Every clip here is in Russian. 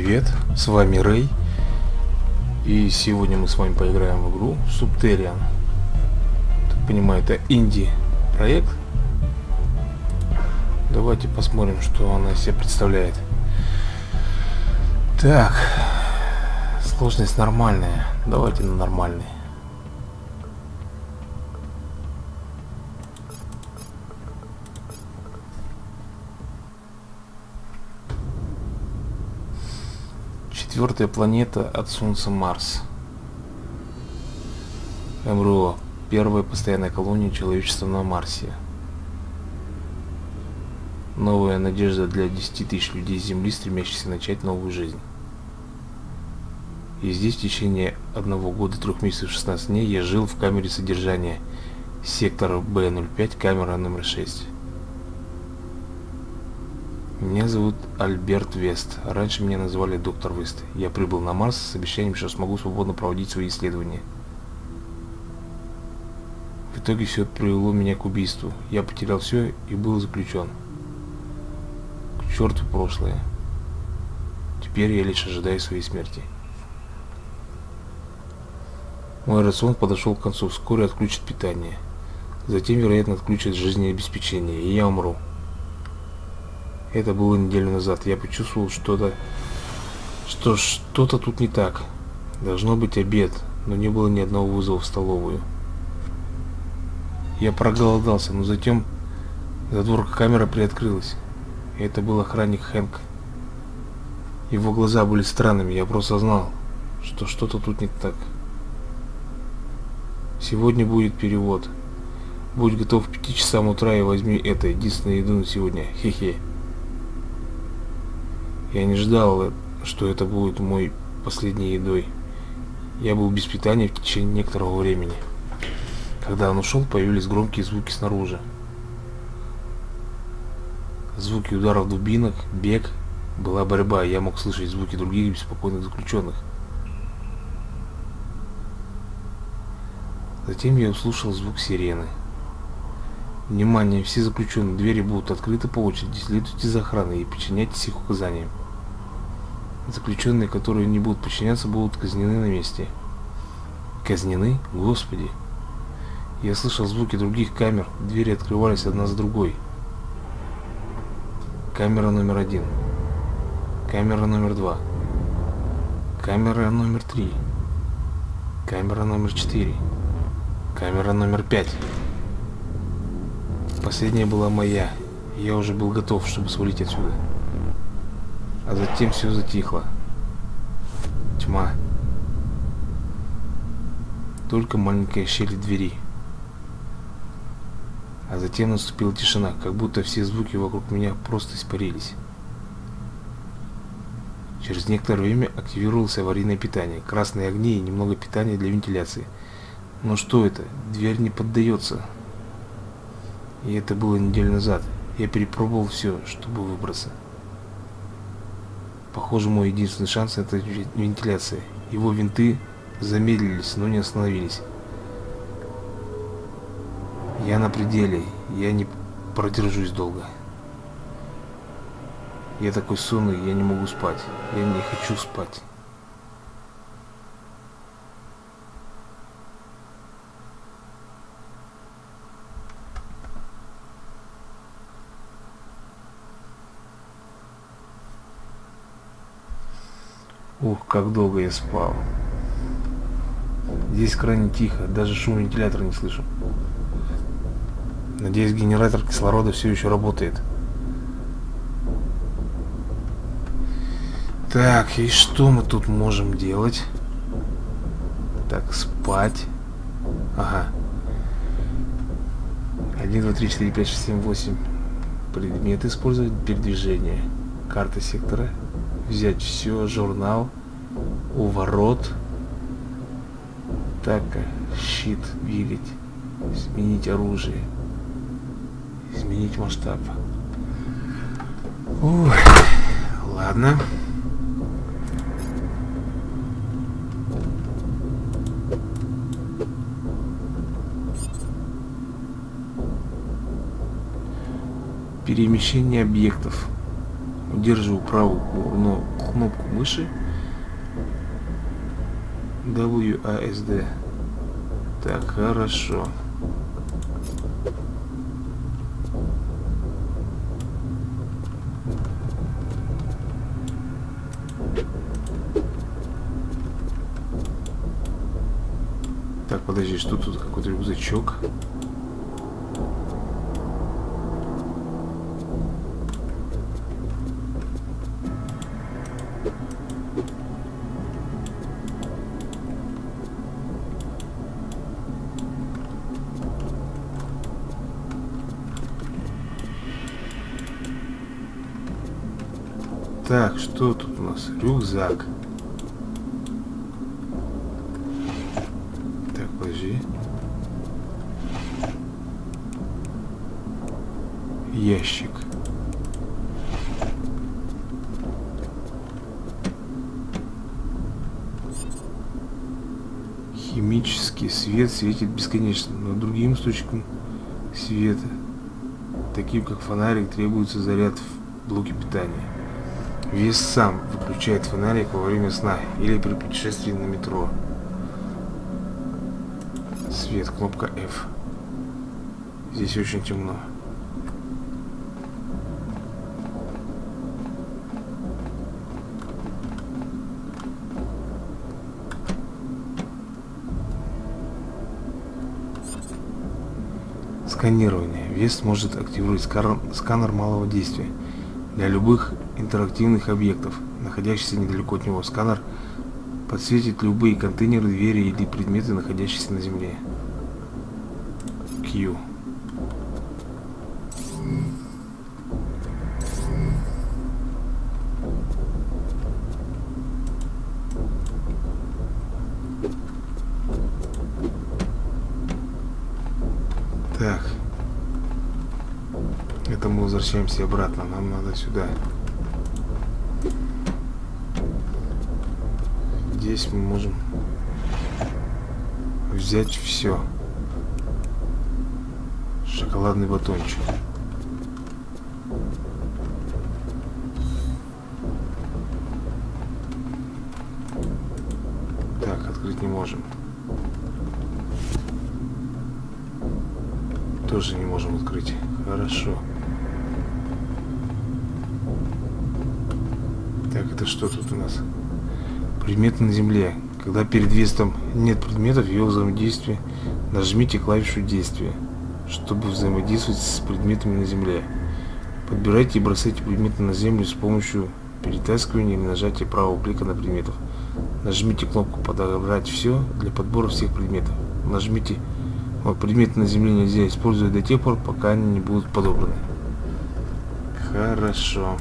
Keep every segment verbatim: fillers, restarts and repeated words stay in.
Привет, с вами Рэй, и сегодня мы с вами поиграем в игру Subterranean. Так понимаю, это инди-проект. Давайте посмотрим, что она из себя представляет. Так, сложность нормальная, давайте на нормальный. Четвертая планета от Солнца Марс. МРО. Первая постоянная колония человечества на Марсе. Новая надежда для десяти тысяч людей с Земли, стремящихся начать новую жизнь. И здесь в течение одного года, трех месяцев, шестнадцати дней я жил в камере содержания сектора Б ноль пять, камера номер шесть. Меня зовут Альберт Вест. Раньше меня называли доктор Вест. Я прибыл на Марс с обещанием, что смогу свободно проводить свои исследования. В итоге все привело меня к убийству. Я потерял все и был заключен. К черту прошлое. Теперь я лишь ожидаю своей смерти. Мой рацион подошел к концу. Вскоре отключат питание. Затем, вероятно, отключат жизнеобеспечение, и я умру. Это было неделю назад. Я почувствовал что-то, что что-то тут не так. Должно быть обед, но не было ни одного вызова в столовую. Я проголодался, но затем затворка камеры приоткрылась. Это был охранник Хэнк. Его глаза были странными. Я просто знал, что что-то тут не так. Сегодня будет перевод. Будь готов к пяти часам утра и возьми это, единственную еду на сегодня. Хе-хе. Я не ждал, что это будет мой последней едой. Я был без питания в течение некоторого времени. Когда он ушел, появились громкие звуки снаружи. Звуки ударов дубинок, бег, была борьба. Я мог слышать звуки других беспокойных заключенных. Затем я услышал звук сирены. Внимание, все заключенные, двери будут открыты по очереди. Следуйте за охраной и подчиняйтесь их указаниям. Заключенные, которые не будут подчиняться, будут казнены на месте. Казнены? Господи! Я слышал звуки других камер. Двери открывались одна за другой. Камера номер один. Камера номер два. Камера номер три. Камера номер четыре. Камера номер пять. Последняя была моя. Я уже был готов, чтобы свалить отсюда. А затем все затихло. Тьма. Только маленькая щель в двери. А затем наступила тишина, как будто все звуки вокруг меня просто испарились. Через некоторое время активировалось аварийное питание. Красные огни и немного питания для вентиляции. Но что это? Дверь не поддается. И это было неделю назад. Я перепробовал все, чтобы выбраться. Похоже, мой единственный шанс — это вентиляция. Его винты замедлились, но не остановились. Я на пределе. Я не продержусь долго. Я такой сонный, я не могу спать. Я не хочу спать. Ух, как долго я спал. Здесь крайне тихо, даже шум вентилятора не слышу. Надеюсь, генератор кислорода все еще работает. Так, и что мы тут можем делать? Так, спать. Ага. один, два, три, четыре, пять, шесть, семь, восемь. Предметы использовать, передвижение. Карта сектора. Взять все, журнал, у ворот. Так, щит двигать, сменить оружие, изменить масштаб. Ой, ладно. Перемещение объектов. Удерживаю правую кнопку мыши дабл ю а эс ди. Так, хорошо. Так, подожди, что тут? Какой-то рюкзачок. Так, что тут у нас? Рюкзак. Так, подожди. Ящик. Химический свет светит бесконечно, но другим источникам света, таким как фонарик, требуется заряд в блоке питания. Вес сам выключает фонарик во время сна или при путешествии на метро. Свет, кнопка F. Здесь очень темно. Сканирование. Вест может активировать сканер, сканер малого действия для любых интерактивных объектов, находящихся недалеко от него. Сканер подсветит любые контейнеры, двери или предметы, находящиеся на земле. Q. Так. Это мы возвращаемся обратно. Нам надо сюда. Здесь мы можем взять все. Шоколадный батончик. Так, открыть не можем. Тоже не можем открыть. Хорошо. Так, это что тут у нас? Предметы на земле. Когда перед вестом нет предметов, его взаимодействие, нажмите клавишу действия, чтобы взаимодействовать с предметами на земле. Подбирайте и бросайте предметы на землю с помощью перетаскивания или нажатия правого клика на предметов. Нажмите кнопку «Подобрать все» для подбора всех предметов. Нажмите вот, предметы на земле нельзя использовать до тех пор, пока они не будут подобраны. Хорошо.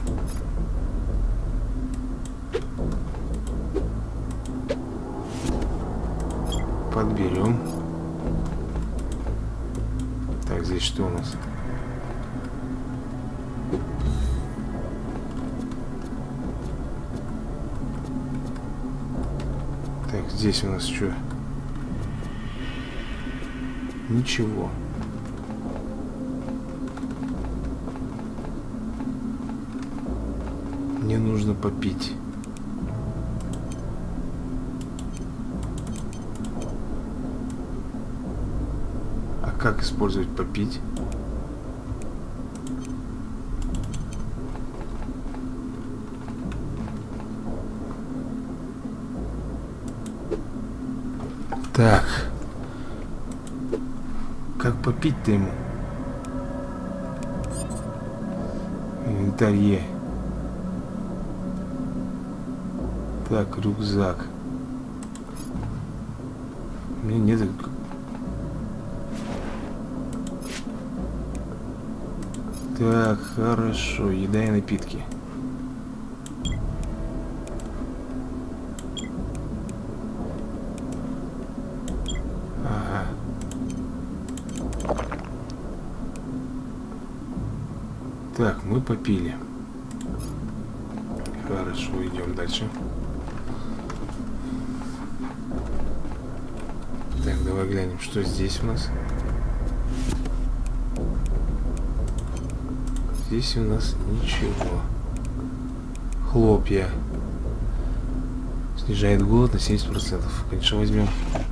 Подберем. Так, здесь что у нас? Так, здесь у нас что? Ничего. Мне нужно попить. А как использовать попить? Так. Как попить-то ему? Инвентарь. Так, рюкзак. Мне нет. Так, хорошо. Еда и напитки. Ага. Так, мы попили. Хорошо, идем дальше. Так, давай глянем, что здесь у нас. Здесь у нас ничего. Хлопья. Снижает голод на семьдесят процентов. Конечно, возьмем.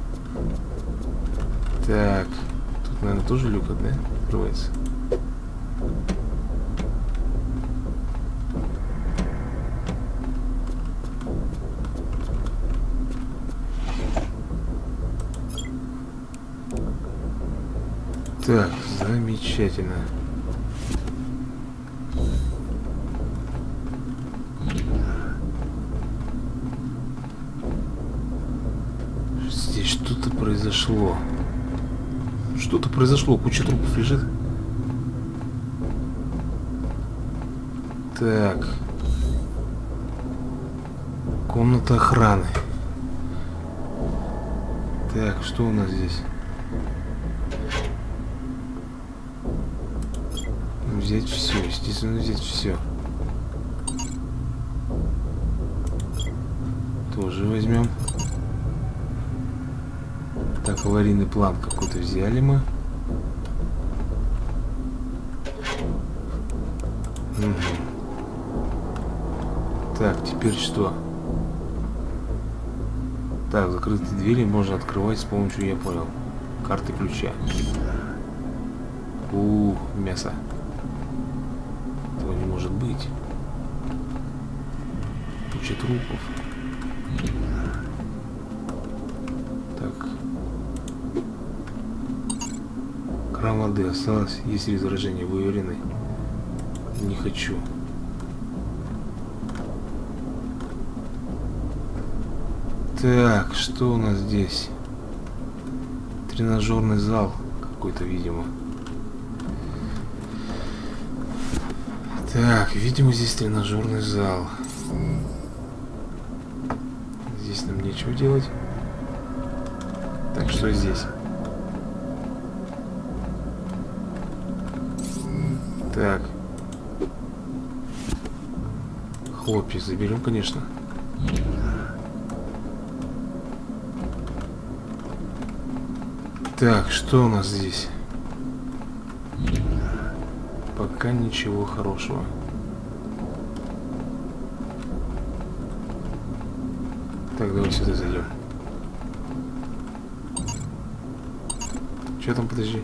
Так. Тут, наверное, тоже люк, да? Открывается. Так, замечательно. Здесь что-то произошло. Что-то произошло. Куча трупов лежит. Так. Комната охраны. Так, что у нас здесь? Взять все, естественно, взять все. Тоже возьмем. Так, аварийный план какой-то взяли мы. Угу. Так, теперь что? Так, закрытые двери можно открывать с помощью, я понял, карты ключа. У, мясо. Этого не может быть. Куча трупов. Так. Кран воды осталось. Есть ли возражения? Вы уверены? Не хочу. Так, что у нас здесь? Тренажерный зал какой-то, видимо. Так, видимо, здесь тренажерный зал. Здесь нам нечего делать. Так, что здесь? Так. Хлопья заберем, конечно. Так, что у нас здесь? Пока ничего хорошего. Так, давай сюда зайдем. Что там, подожди?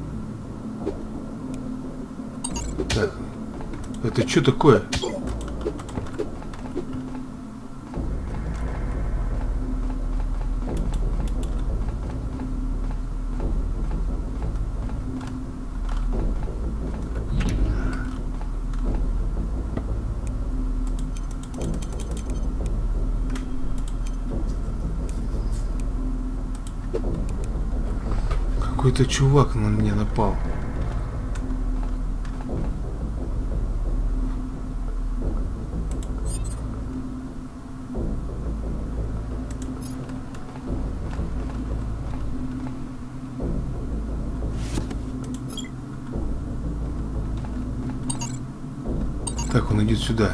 Так, это что такое? Какой-то чувак на меня напал. Так, он идет сюда.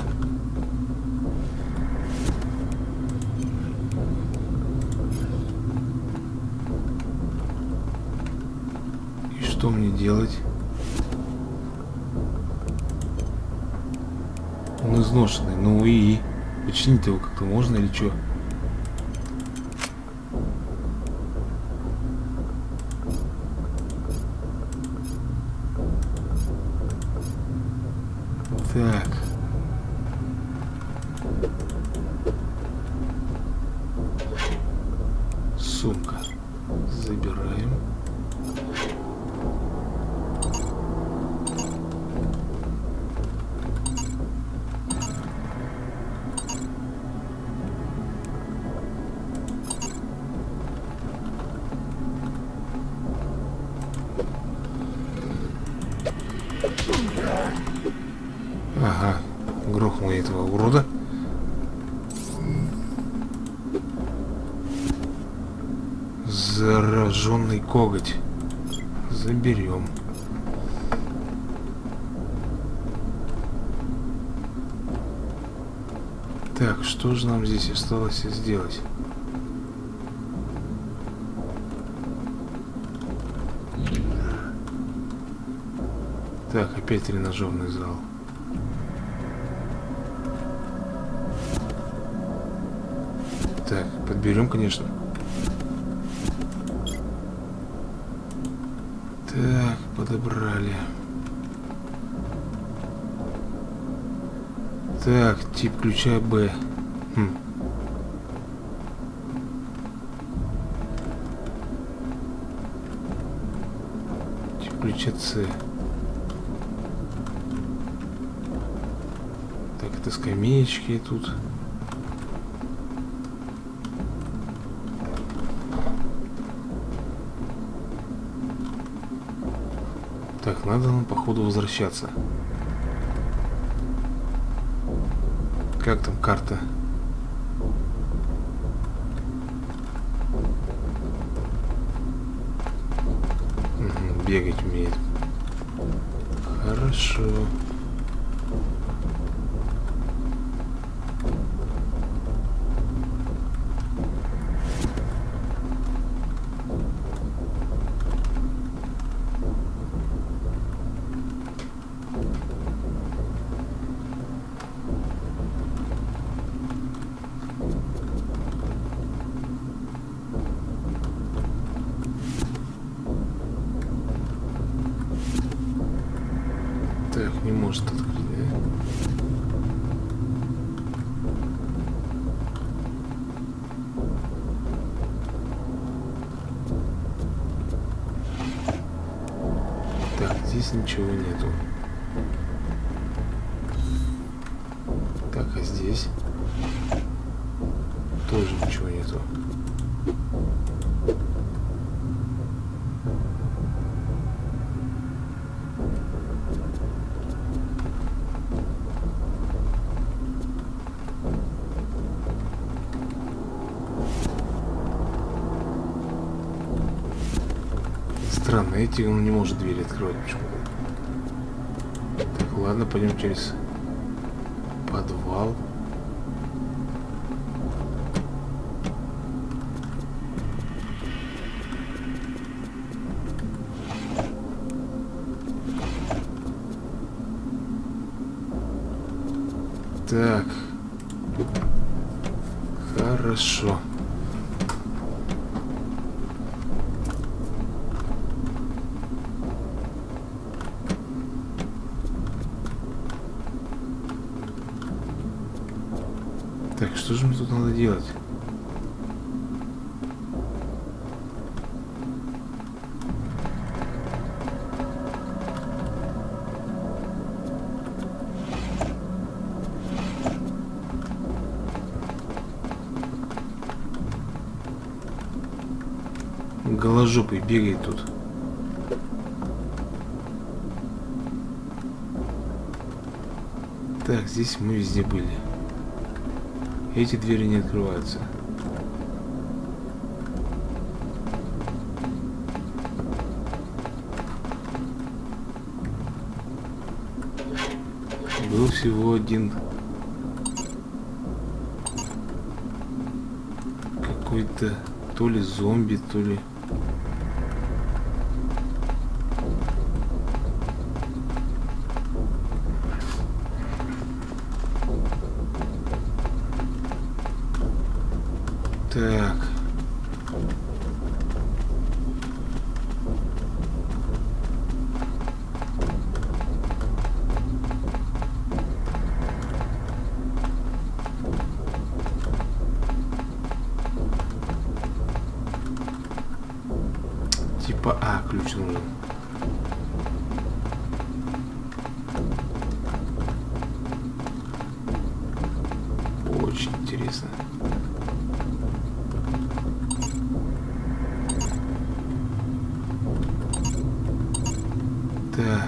И что мне делать? Он изношенный. Ну и починить его как-то можно или что? Так. Сумка. Забираем. Ага, грохнул я этого урода. Зараженный коготь. Заберем. Так, что же нам здесь осталось сделать? Так, опять тренажерный зал. Подберем, конечно. Так, подобрали. Так, тип ключа Б. Хм. Тип ключа С. Так, это скамеечки тут. Так, надо нам, походу, возвращаться. Как там карта? Угу, бегать умеет. Хорошо. Так, не может открыть, да? Так, здесь ничего нету. Так, а здесь тоже ничего нету. Странно, эти он не может двери открывать почему-то. Так, ладно, пойдем через подвал. Так. Хорошо. Так, что же мне тут надо делать? Голожопый бегает тут. Так, здесь мы везде были. Эти двери не открываются. Был всего один какой-то то ли зомби, то ли... Так. Типа А ключ нужен. Очень интересно. Так.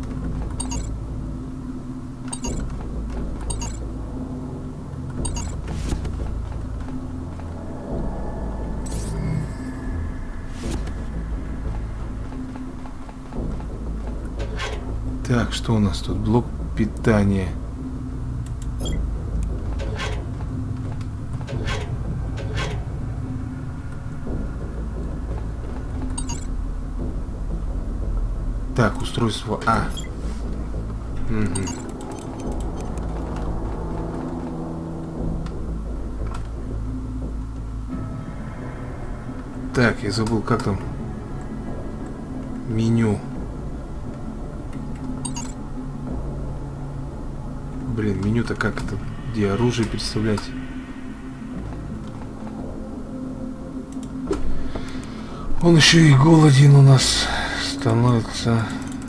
Так, что у нас тут? Блок питания. Так, устройство А. Угу. Так, я забыл, как там меню. Блин, меню-то как это? Где оружие переставлять? Он еще и голоден у нас становится.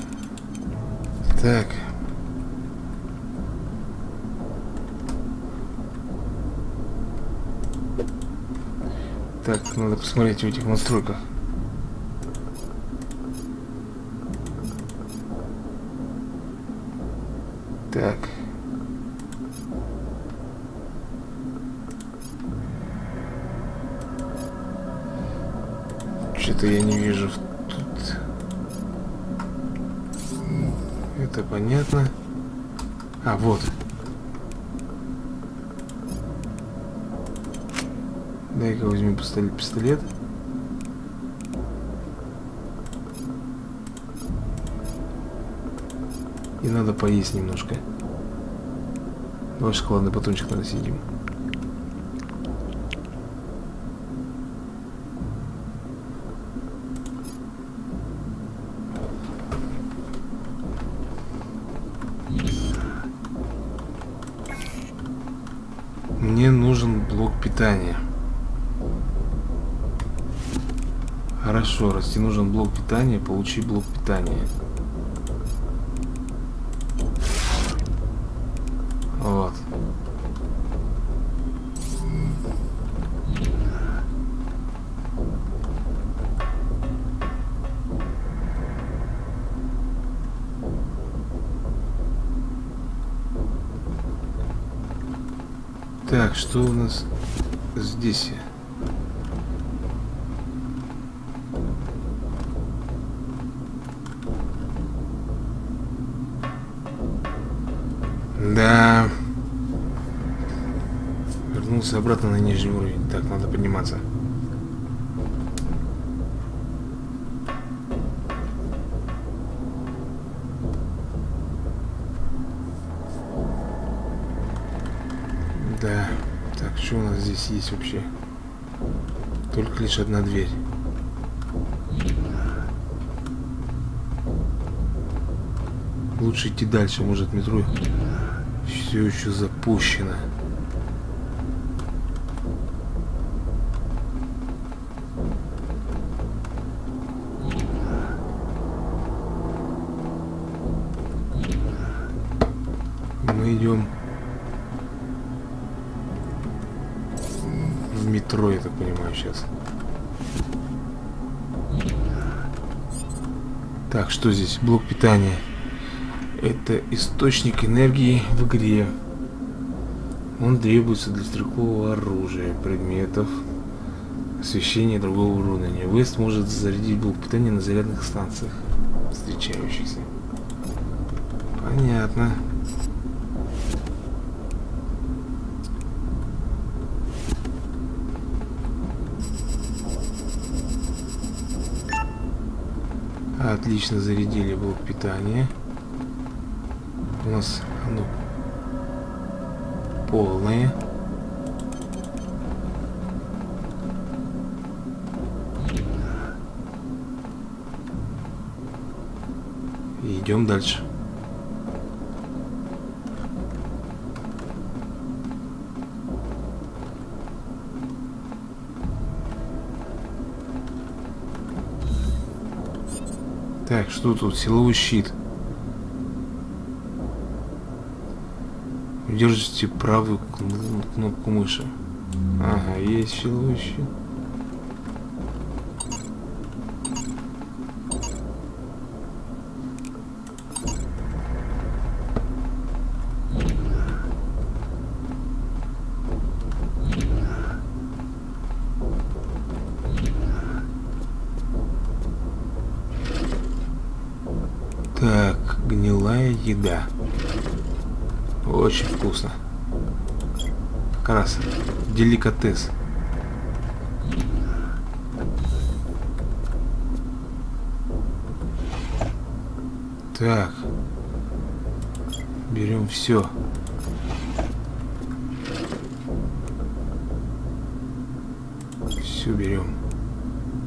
Так. Так, надо посмотреть в этих настройках. Так. Что-то я не вижу тут. Это понятно. А, вот. Дай-ка возьму пистолет. И надо поесть немножко. Давай шоколадный батончик надо съедим. Мне нужен блок питания. Хорошо, раз тебе нужен блок питания, получи блок питания. Вот. Так, что у нас здесь? Да. Вернулся обратно на нижний уровень. Так, надо подниматься. Да. Так, что у нас здесь есть вообще? Только лишь одна дверь. Лучше идти дальше, может метро все еще запущено. Мы идем в метро, я так понимаю, сейчас. Так, что здесь? Блок питания. Это источник энергии в игре. Он требуется для стрелкового оружия, предметов, освещения другого уровня. Вест может зарядить блок питания на зарядных станциях, встречающихся. Понятно. Отлично, зарядили блок питания. У нас оно полное. И идем дальше. Так, что тут? Силовой щит. Держите правую кнопку мыши. Ага, есть силовой щит. Так, гнилая еда. Очень вкусно. Как раз деликатес. Так. Берем все. Все берем.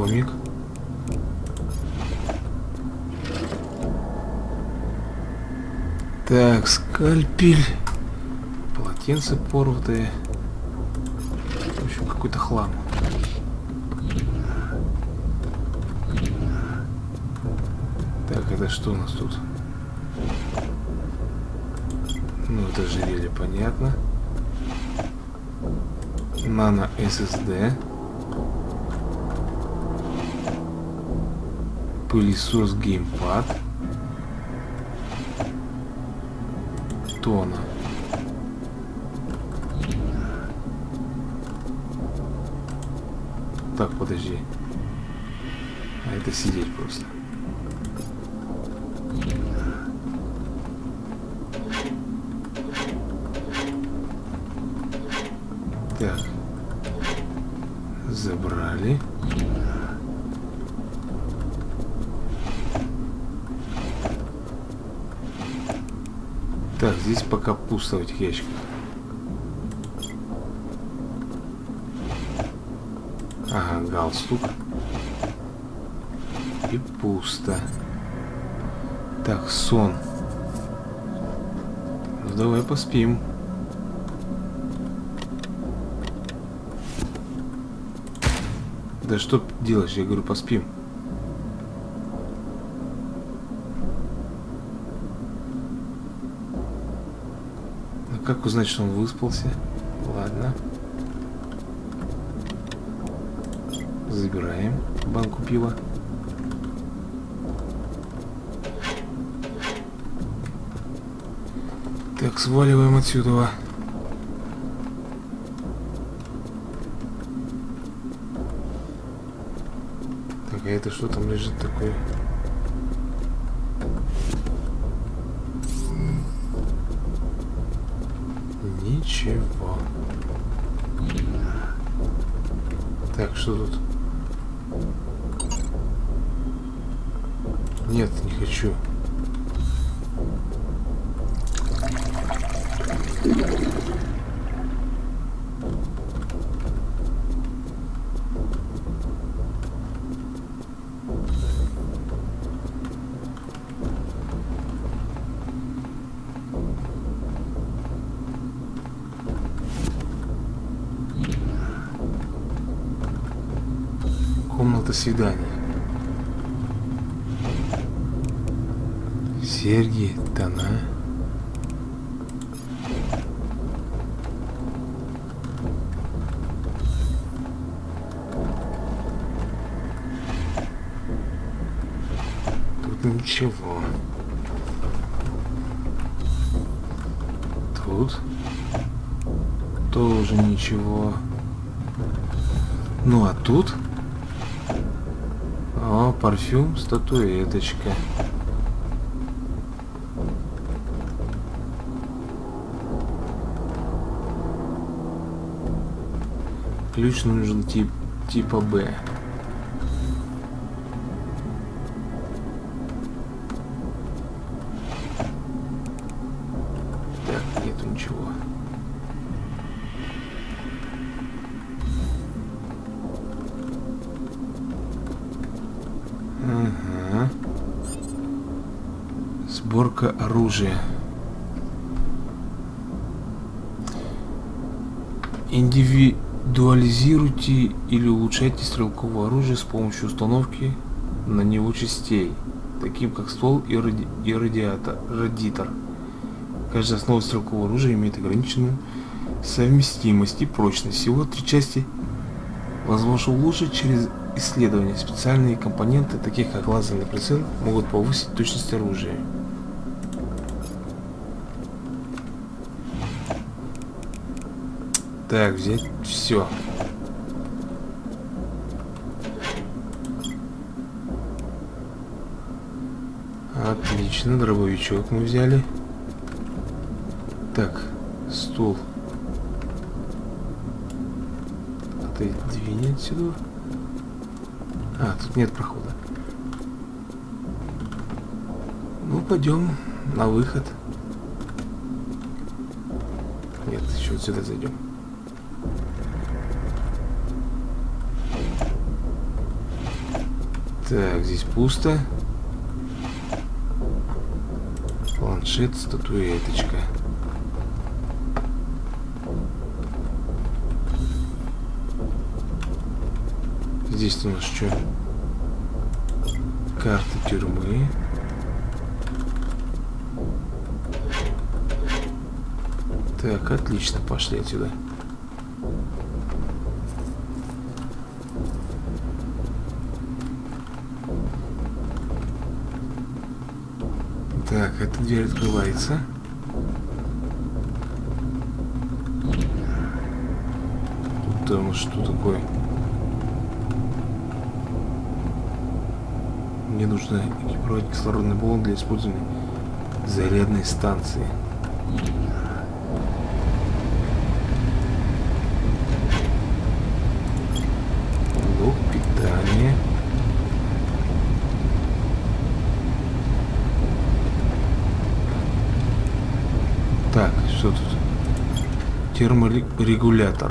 домик. Так, скальпель. Полотенце порватые. В общем, какой-то хлам. Так, это что у нас тут? Ну, это ожерелье, понятно. Nano эс эс ди. Пылесос геймпад. Тона. Так, подожди. А это сидеть просто. Так. Забрали. Так, здесь пока пусто в этих ящиках. Ага, галстук. И пусто. Так, сон. Ну, давай поспим. Да что делаешь? Я говорю, поспим. Ну как узнать, что он выспался? Ладно. Забираем банку пива. Так, сваливаем отсюда. Так, а это что там лежит такое? Ничего. Так, что тут? Нет, не хочу. Комната свидания. Серьги, тона. Тут ничего. Тут тоже ничего. Ну а тут? О, парфюм, статуэточка. Ключ нужен тип, типа Б. Так, нету ничего. Ага. Сборка оружия. Индивидуализируйте или улучшайте стрелковое оружие с помощью установки на него частей, таким как ствол и, ради... и радиатор, радитор. Каждая основа стрелкового оружия имеет ограниченную совместимость и прочность. Всего три части возможно улучшить через исследования. Специальные компоненты, такие как лазерный прицел, могут повысить точность оружия. Так, взять все. Отлично, дробовичок мы взяли. Так, стул. Отодвинь отсюда. А, тут нет прохода. Ну, пойдем на выход. Нет, еще вот сюда зайдем. Так, здесь пусто. Планшет, статуэточка. Здесь у нас что? Карта тюрьмы. Так, отлично, пошли отсюда. Так, эта дверь открывается. Тут у нас что такое? Мне нужно экипировать кислородный баллон для использования зарядной станции. Блок питания. Так, что тут? Терморегулятор.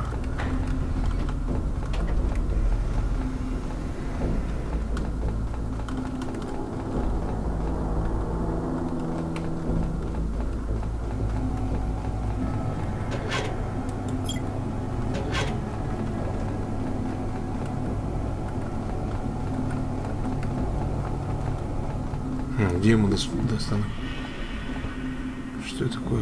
Хм, где мы достанем? Что это такое?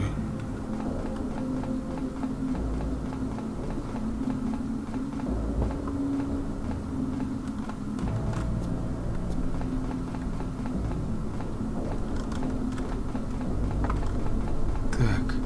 Так.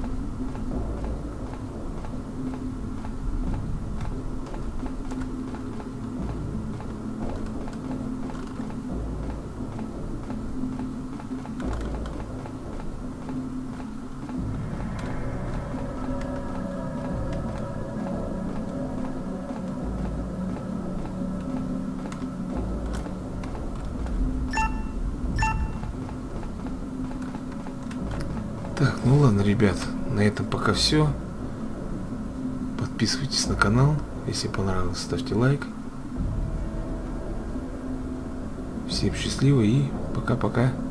Так, ну ладно, ребят, на этом пока все. Подписывайтесь на канал, если понравилось, ставьте лайк. Всем счастливо и пока-пока.